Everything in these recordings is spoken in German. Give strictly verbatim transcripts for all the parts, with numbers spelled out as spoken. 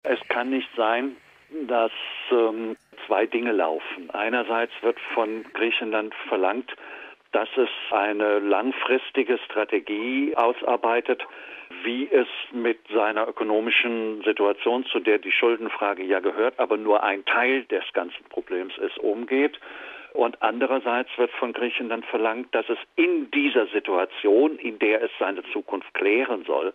Es kann nicht sein, dass ähm, zwei Dinge laufen. Einerseits wird von Griechenland verlangt, dass es eine langfristige Strategie ausarbeitet, wie es mit seiner ökonomischen Situation, zu der die Schuldenfrage ja gehört, aber nur ein Teil des ganzen Problems ist, umgeht. Und andererseits wird von Griechenland verlangt, dass es in dieser Situation, in der es seine Zukunft klären soll,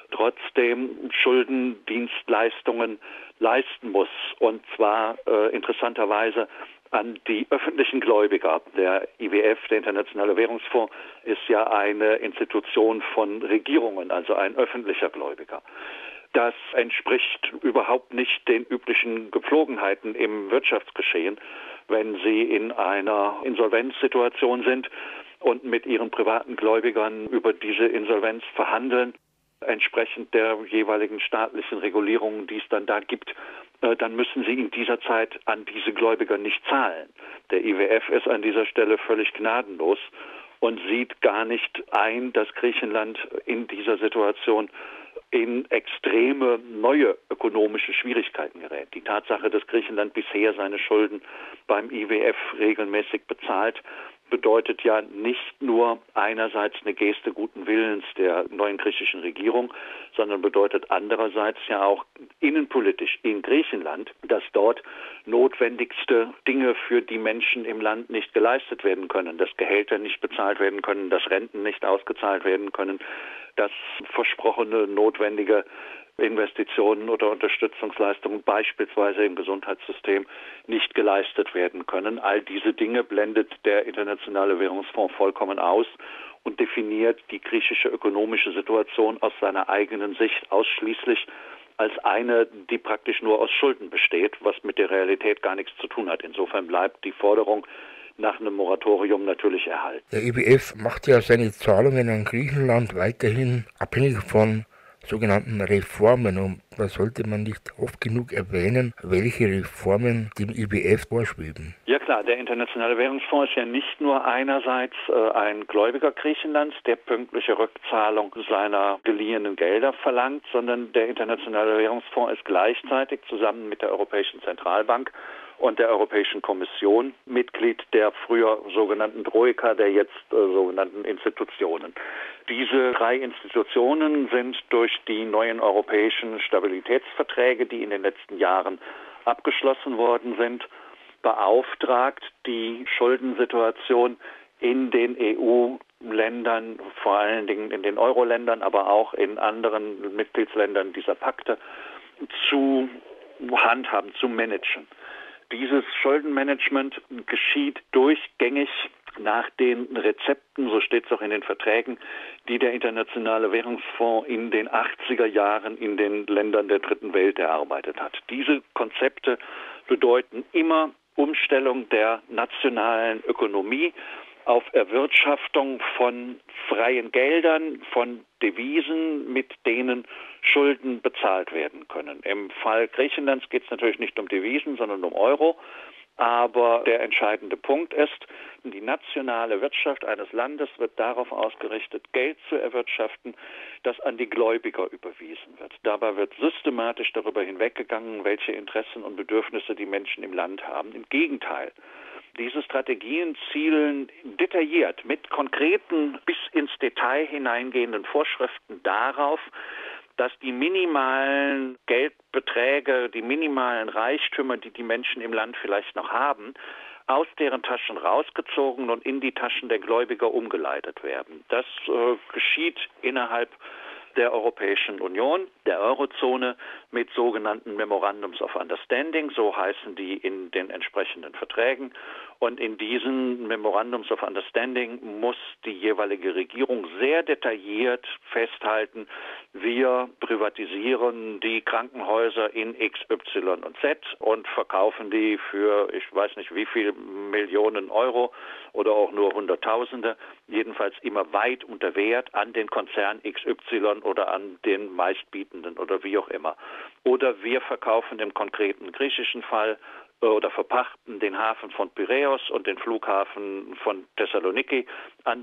trotzdem Schuldendienstleistungen leisten muss. Und zwar äh, interessanterweise an die öffentlichen Gläubiger. Der I W F, der Internationale Währungsfonds, ist ja eine Institution von Regierungen, also ein öffentlicher Gläubiger. Das entspricht überhaupt nicht den üblichen Gepflogenheiten im Wirtschaftsgeschehen, wenn Sie in einer Insolvenzsituation sind und mit Ihren privaten Gläubigern über diese Insolvenz verhandeln, entsprechend der jeweiligen staatlichen Regulierungen, die es dann da gibt, dann müssen Sie in dieser Zeit an diese Gläubiger nicht zahlen. Der I W F ist an dieser Stelle völlig gnadenlos und sieht gar nicht ein, dass Griechenland in dieser Situation in extreme neue ökonomische Schwierigkeiten gerät. Die Tatsache, dass Griechenland bisher seine Schulden beim I W F regelmäßig bezahlt, bedeutet ja nicht nur einerseits eine Geste guten Willens der neuen griechischen Regierung, sondern bedeutet andererseits ja auch innenpolitisch in Griechenland, dass dort notwendigste Dinge für die Menschen im Land nicht geleistet werden können, dass Gehälter nicht bezahlt werden können, dass Renten nicht ausgezahlt werden können, dass versprochene notwendige Investitionen oder Unterstützungsleistungen beispielsweise im Gesundheitssystem nicht geleistet werden können. All diese Dinge blendet der Internationale Währungsfonds vollkommen aus und definiert die griechische ökonomische Situation aus seiner eigenen Sicht ausschließlich als eine, die praktisch nur aus Schulden besteht, was mit der Realität gar nichts zu tun hat. Insofern bleibt die Forderung nach einem Moratorium natürlich erhalten. Der I W F macht ja seine Zahlungen an Griechenland weiterhin abhängig von sogenannten Reformen, und da sollte man nicht oft genug erwähnen, welche Reformen dem I W F vorschweben. Ja klar, der Internationale Währungsfonds ist ja nicht nur einerseits äh, ein Gläubiger Griechenlands, der pünktliche Rückzahlung seiner geliehenen Gelder verlangt, sondern der Internationale Währungsfonds ist gleichzeitig zusammen mit der Europäischen Zentralbank und der Europäischen Kommission Mitglied der früher sogenannten Troika, der jetzt äh, sogenannten Institutionen. Diese drei Institutionen sind durch die neuen europäischen Stabilitätsverträge, die in den letzten Jahren abgeschlossen worden sind, beauftragt, die Schuldensituation in den E U-Ländern, vor allen Dingen in den Euro-Ländern, aber auch in anderen Mitgliedsländern dieser Pakte, zu handhaben, zu managen. Dieses Schuldenmanagement geschieht durchgängig nach den Rezepten, so steht es auch in den Verträgen, die der Internationale Währungsfonds in den achtziger Jahren in den Ländern der Dritten Welt erarbeitet hat. Diese Konzepte bedeuten immer Umstellung der nationalen Ökonomie auf Erwirtschaftung von freien Geldern, von Devisen, mit denen Schulden bezahlt werden können. Im Fall Griechenlands geht es natürlich nicht um Devisen, sondern um Euro. Aber der entscheidende Punkt ist, die nationale Wirtschaft eines Landes wird darauf ausgerichtet, Geld zu erwirtschaften, das an die Gläubiger überwiesen wird. Dabei wird systematisch darüber hinweggegangen, welche Interessen und Bedürfnisse die Menschen im Land haben. Im Gegenteil. Diese Strategien zielen detailliert mit konkreten, bis ins Detail hineingehenden Vorschriften darauf, dass die minimalen Geldbeträge, die minimalen Reichtümer, die die Menschen im Land vielleicht noch haben, aus deren Taschen rausgezogen und in die Taschen der Gläubiger umgeleitet werden. Das äh, geschieht innerhalb der Europäischen Union, der Eurozone, mit sogenannten Memorandums of Understanding, so heißen die in den entsprechenden Verträgen. Und in diesen Memorandums of Understanding muss die jeweilige Regierung sehr detailliert festhalten, wir privatisieren die Krankenhäuser in X, Y und Z und verkaufen die für, ich weiß nicht wie viel Millionen Euro oder auch nur Hunderttausende, jedenfalls immer weit unter Wert an den Konzern X Y oder an den Meistbietenden oder wie auch immer. Oder wir verkaufen im konkreten griechischen Fall oder verpachten den Hafen von Piräus und den Flughafen von Thessaloniki an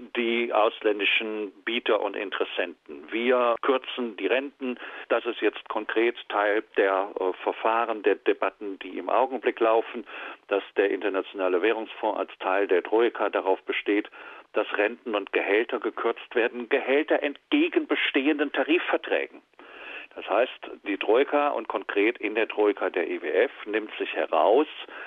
die ausländischen Bieter und Interessenten. Wir kürzen die Renten. Das ist jetzt konkret Teil der äh, Verfahren, der Debatten, die im Augenblick laufen, dass der Internationale Währungsfonds als Teil der Troika darauf besteht, dass Renten und Gehälter gekürzt werden, Gehälter entgegen bestehenden Tarifverträgen. Das heißt, die Troika und konkret in der Troika der I W F nimmt sich heraus,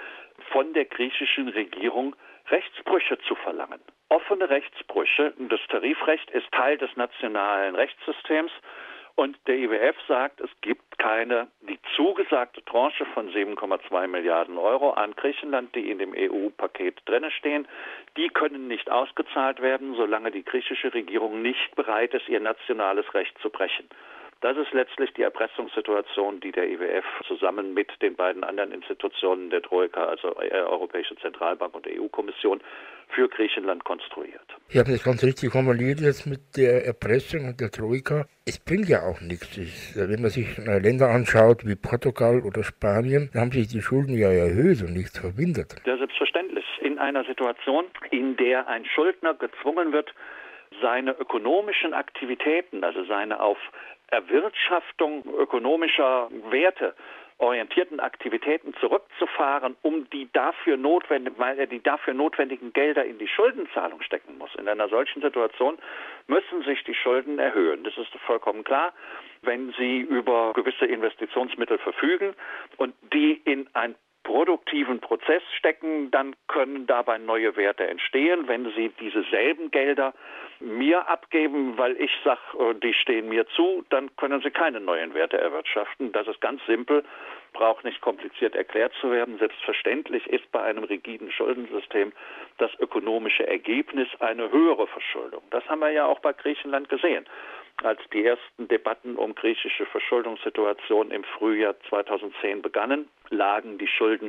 von der griechischen Regierung Rechtsbrüche zu verlangen. Offene Rechtsbrüche. Das Tarifrecht ist Teil des nationalen Rechtssystems und der I W F sagt, es gibt keine, die zugesagte Tranche von sieben Komma zwei Milliarden Euro an Griechenland, die in dem E U-Paket drinne stehen, die können nicht ausgezahlt werden, solange die griechische Regierung nicht bereit ist, ihr nationales Recht zu brechen. Das ist letztlich die Erpressungssituation, die der I W F zusammen mit den beiden anderen Institutionen der Troika, also Europäische Zentralbank und E U-Kommission, für Griechenland konstruiert. Ich habe das ganz richtig formuliert jetzt mit der Erpressung und der Troika. Es bringt ja auch nichts. Es, wenn man sich Länder anschaut wie Portugal oder Spanien, dann haben sich die Schulden ja erhöht und nicht vermindert. Ja, selbstverständlich. In einer Situation, in der ein Schuldner gezwungen wird, seine ökonomischen Aktivitäten, also seine auf Erwirtschaftung ökonomischer Werte orientierten Aktivitäten zurückzufahren, um die dafür notwendig, weil er die dafür notwendigen Gelder in die Schuldenzahlung stecken muss. In einer solchen Situation müssen sich die Schulden erhöhen. Das ist vollkommen klar. Wenn Sie über gewisse Investitionsmittel verfügen und die in ein produktiven Prozess stecken, dann können dabei neue Werte entstehen. Wenn Sie diese selben Gelder mir abgeben, weil ich sage, die stehen mir zu, dann können Sie keine neuen Werte erwirtschaften. Das ist ganz simpel, braucht nicht kompliziert erklärt zu werden. Selbstverständlich ist bei einem rigiden Schuldensystem das ökonomische Ergebnis eine höhere Verschuldung. Das haben wir ja auch bei Griechenland gesehen. Als die ersten Debatten um griechische Verschuldungssituation im Frühjahr zweitausendzehn begannen, lagen die Schulden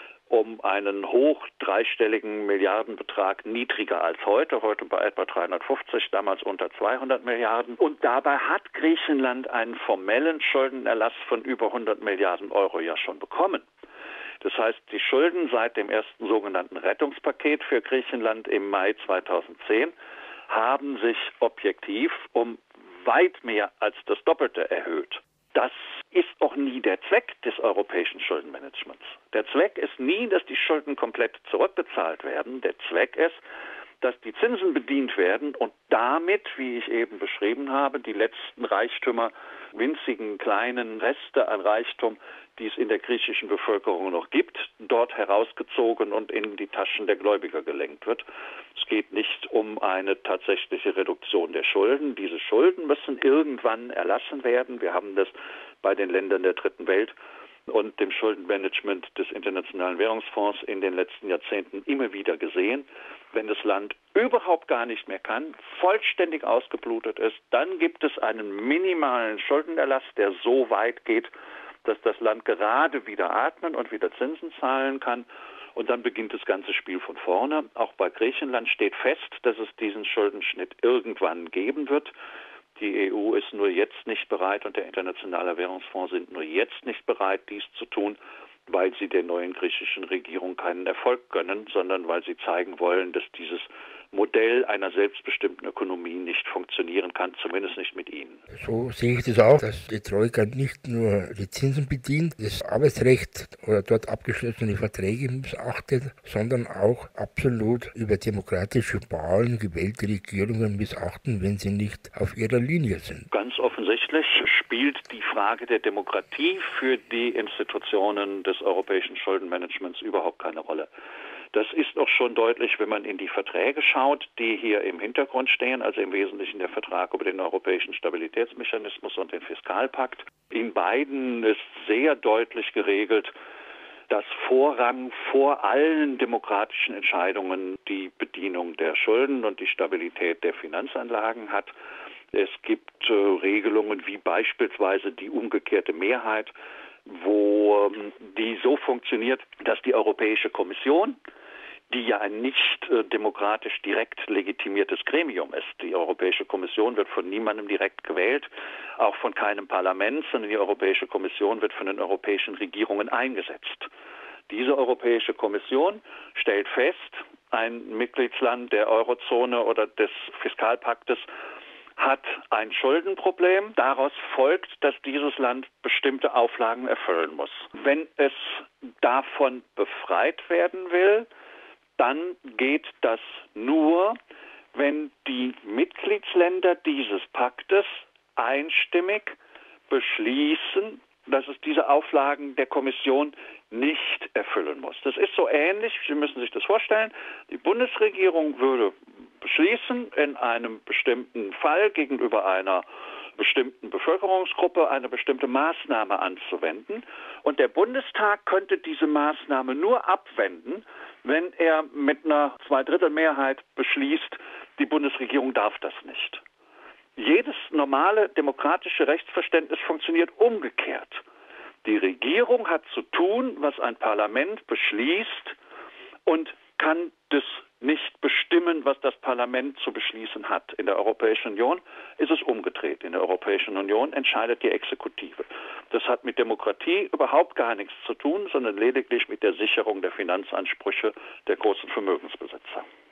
um einen hoch dreistelligen Milliardenbetrag niedriger als heute, heute bei etwa dreihundertfünfzig, damals unter zweihundert Milliarden. Und dabei hat Griechenland einen formellen Schuldenerlass von über hundert Milliarden Euro ja schon bekommen. Das heißt, die Schulden seit dem ersten sogenannten Rettungspaket für Griechenland im Mai zweitausendzehn haben sich objektiv um weit mehr als das Doppelte erhöht. Das ist auch nie der Zweck des europäischen Schuldenmanagements. Der Zweck ist nie, dass die Schulden komplett zurückbezahlt werden. Der Zweck ist, dass die Zinsen bedient werden und damit, wie ich eben beschrieben habe, die letzten Reichtümer, winzigen kleinen Reste an Reichtum, die es in der griechischen Bevölkerung noch gibt, dort herausgezogen und in die Taschen der Gläubiger gelenkt wird. Es geht nicht um eine tatsächliche Reduktion der Schulden. Diese Schulden müssen irgendwann erlassen werden. Wir haben das bei den Ländern der Dritten Welt und dem Schuldenmanagement des Internationalen Währungsfonds in den letzten Jahrzehnten immer wieder gesehen. Wenn das Land überhaupt gar nicht mehr kann, vollständig ausgeblutet ist, dann gibt es einen minimalen Schuldenerlass, der so weit geht, dass das Land gerade wieder atmen und wieder Zinsen zahlen kann. Und dann beginnt das ganze Spiel von vorne. Auch bei Griechenland steht fest, dass es diesen Schuldenschnitt irgendwann geben wird. Die E U ist nur jetzt nicht bereit und der Internationale Währungsfonds sind nur jetzt nicht bereit, dies zu tun, weil sie der neuen griechischen Regierung keinen Erfolg gönnen, sondern weil sie zeigen wollen, dass dieses Modell einer selbstbestimmten Ökonomie nicht funktionieren kann, zumindest nicht mit ihnen. So sehe ich das auch, dass die Troika nicht nur die Zinsen bedient, das Arbeitsrecht oder dort abgeschlossene Verträge missachtet, sondern auch absolut über demokratische Wahlen gewählte Regierungen missachten, wenn sie nicht auf ihrer Linie sind. Ganz offensichtlich spielt die Frage der Demokratie für die Institutionen des europäischen Schuldenmanagements überhaupt keine Rolle. Das ist auch schon deutlich, wenn man in die Verträge schaut, die hier im Hintergrund stehen, also im Wesentlichen der Vertrag über den Europäischen Stabilitätsmechanismus und den Fiskalpakt. In beiden ist sehr deutlich geregelt, dass Vorrang vor allen demokratischen Entscheidungen die Bedienung der Schulden und die Stabilität der Finanzanlagen hat. Es gibt äh, Regelungen wie beispielsweise die umgekehrte Mehrheit, wo ähm, die so funktioniert, dass die Europäische Kommission, die ja ein nicht äh, demokratisch direkt legitimiertes Gremium ist. Die Europäische Kommission wird von niemandem direkt gewählt, auch von keinem Parlament, sondern die Europäische Kommission wird von den europäischen Regierungen eingesetzt. Diese Europäische Kommission stellt fest, ein Mitgliedsland der Eurozone oder des Fiskalpaktes hat ein Schuldenproblem. Daraus folgt, dass dieses Land bestimmte Auflagen erfüllen muss. Wenn es davon befreit werden will, dann geht das nur, wenn die Mitgliedsländer dieses Paktes einstimmig beschließen, dass es diese Auflagen der Kommission nicht erfüllen muss. Das ist so ähnlich, Sie müssen sich das vorstellen, die Bundesregierung würde beschließen, in einem bestimmten Fall gegenüber einer bestimmten Bevölkerungsgruppe eine bestimmte Maßnahme anzuwenden. Und der Bundestag könnte diese Maßnahme nur abwenden, wenn er mit einer Zweidrittelmehrheit beschließt, die Bundesregierung darf das nicht. Jedes normale demokratische Rechtsverständnis funktioniert umgekehrt. Die Regierung hat zu tun, was ein Parlament beschließt und kann das nicht bestimmen, was das Parlament zu beschließen hat. In der Europäischen Union ist es umgedreht. In der Europäischen Union entscheidet die Exekutive. Das hat mit Demokratie überhaupt gar nichts zu tun, sondern lediglich mit der Sicherung der Finanzansprüche der großen Vermögensbesitzer.